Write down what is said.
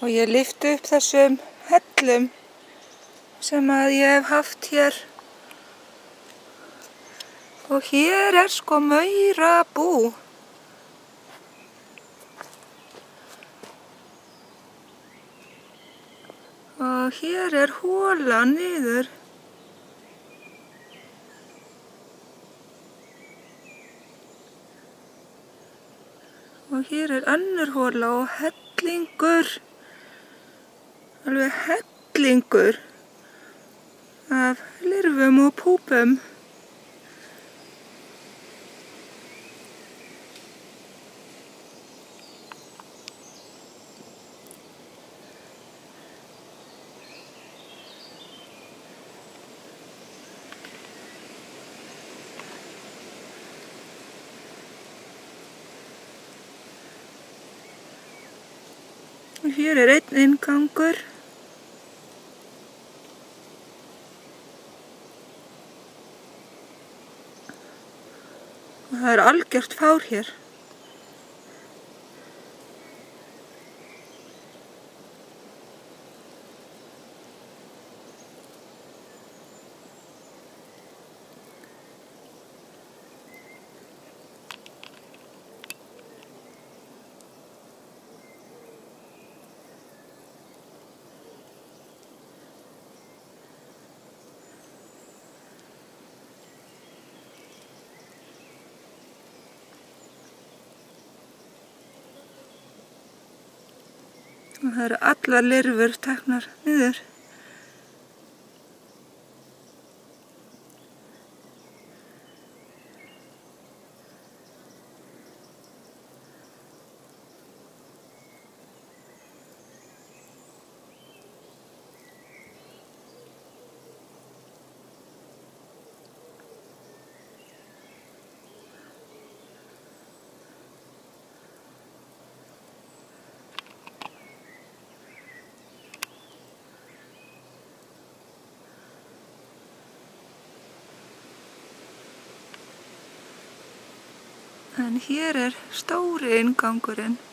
Og ég lyfti upp þessum hellum sem að ég hef haft hér. Og hér sko maurabú. Og hér hola niður. Og hér önnur hola og hellingur. Alveg hellingur af lirfum og púpum. Og hér einn inngangur. Og það algjört fár hér. Og það allar lirfur teknar niður. En hér stóri inngangurinn.